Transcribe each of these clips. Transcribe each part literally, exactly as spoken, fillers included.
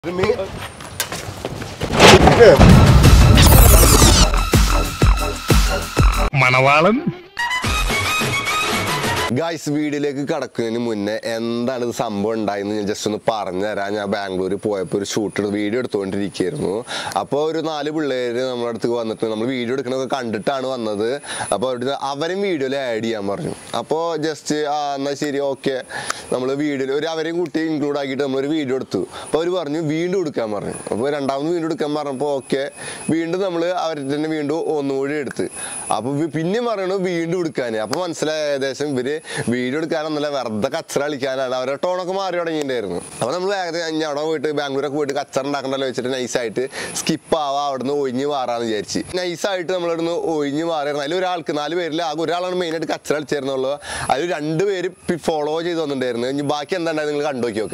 Me? Manavalan? Guys, വീഡിയോയിലേക്ക് കടക്കുന്നതിന് മുന്നേ എന്താണ് ഇത് സംഭവം ഉണ്ടായെന്ന് ഞാൻ ജസ്റ്റ് ഒന്ന് പറഞ്ഞു തരാം. ഞാൻ ബാംഗ്ലൂർ പോയപ്പോൾ ഒരു ഷൂട്ട് വീഡിയോ എടുത്തുകൊണ്ടിരിക്കുകയായിരുന്നു. അപ്പോൾ ഒരു നാല് പിള്ളേർ നമ്മുടെ അടുത്ത് വന്നിട്ട് നമ്മൾ വീഡിയോ എടുക്കണതൊക്കെ കണ്ടിട്ടാണ് വന്നത്. അപ്പോൾ അവരുടെ അവരും വീഡിയോയിൽ ആഡ് ചെയ്യാൻ പറഞ്ഞു. അപ്പോൾ ജസ്റ്റ് ആ എന്നാൽ ശരി ഓക്കെ നമ്മൾ വീഡിയോയിൽ ഒരു അവരെയും കൂട്ടി ഇൻക്ലൂഡ് ആക്കിയിട്ട് നമ്മളൊരു വീഡിയോ എടുത്തു. അപ്പോൾ അവർ പറഞ്ഞു വീണ്ടും എടുക്കാൻ പറഞ്ഞു. അപ്പോൾ രണ്ടാമത് വീണ്ടും എടുക്കാൻ പറഞ്ഞപ്പോൾ ഓക്കെ വീണ്ടും നമ്മൾ അവരുടെ തന്നെ വീണ്ടും ഒന്നുകൂടി എടുത്ത്. അപ്പോൾ പിന്നെ പറയണു വീണ്ടും എടുക്കാൻ. അപ്പോൾ മനസ്സിലായ ഏകദേശം ഇവർ വീഡിയോ എടുക്കാനൊന്നുമില്ല, വെറുതെ കച്ചറ കളിക്കാനാണ്. അവരുടെ ടോണൊക്കെ മാറി തുടങ്ങിയിട്ടുണ്ടായിരുന്നു. അപ്പോൾ നമ്മൾ ഏകദേശം അവിടെ പോയിട്ട് ബാംഗ്ലൂരൊക്കെ പോയിട്ട് കച്ചറ ഉണ്ടാക്കണ്ടല്ലോ വെച്ചിട്ട് നൈസായിട്ട് സ്കിപ്പ് ആവാം, അവിടെ നിന്ന് ഒഴിഞ്ഞ് മാറാന്ന് വിചാരിച്ച് നൈസായിട്ട് നമ്മളവിടെ നിന്ന് ഒഴിഞ്ഞ് മാറിയിരുന്നു. അതിൽ ഒരാൾക്ക് നാല് പേരിൽ ആകെ ഒരാളാണ് മെയിനായിട്ട് കച്ചറ കളിച്ചിരുന്നുള്ളൂ. അതിൽ രണ്ട് പേര് ഫോളോ ചെയ്ത് വന്നിട്ടുണ്ടായിരുന്നു. ഇനി ബാക്കി എന്താ ഉണ്ടായത് നിങ്ങൾ കണ്ടു നോക്കി നോക്ക്.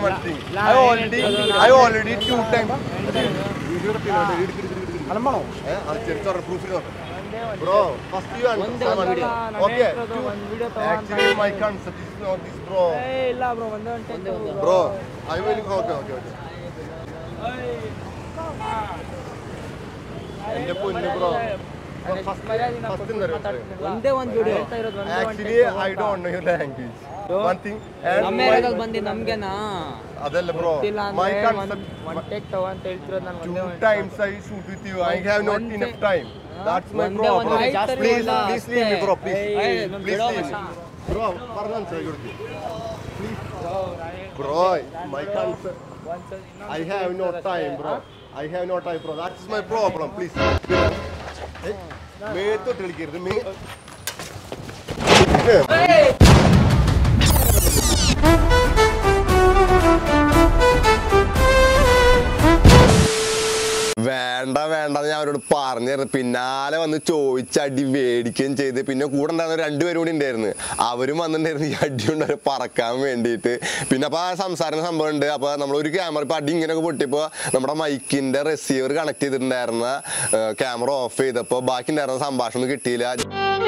Bro, first you understand one video. Okay. Actually, my concept is not this, bro. Hey, la, bro. One day, one day, bro. I will. Okay, okay, okay. Ende ponne, bro. First, first in the one day, one video. Actually, I don't know your language. One thing. America bandi namge na. Adalla, bro. My concept. One take to one take through. Two times I shoot with you. I have not enough time. That's my one problem. Day, one please, please leave me, bro. Please, hey, please leave me. Bro, pardon, sir. Please, bro. My concept. I have no time, bro. I have no time, bro. That's my problem. Please. Hey, me to tell you, me. Hey. വേണ്ട വേണ്ട ഞാൻ അവരോട് പറഞ്ഞിരുന്നു. പിന്നാലെ വന്ന് ചോദിച്ച് അടി മേടിക്കുകയും ചെയ്ത്. പിന്നെ കൂടെ ഉണ്ടായിരുന്ന രണ്ടുപേരും കൂടി ഉണ്ടായിരുന്നു. അവരും വന്നിട്ടുണ്ടായിരുന്നു ഈ അടി കൊണ്ട് അവരെ പറക്കാൻ വേണ്ടിയിട്ട്. പിന്നെ അപ്പോൾ ആ സംസാരം സംഭവം ഉണ്ട്. അപ്പോൾ നമ്മളൊരു ക്യാമറ ഇപ്പോൾ അടി ഇങ്ങനെയൊക്കെ പൊട്ടിയപ്പോൾ നമ്മുടെ മൈക്കിൻ്റെ റിസീവർ കണക്ട് ചെയ്തിട്ടുണ്ടായിരുന്ന ക്യാമറ ഓഫ് ചെയ്തപ്പോൾ ബാക്കി ഉണ്ടായിരുന്ന സംഭാഷണം കിട്ടിയില്ല.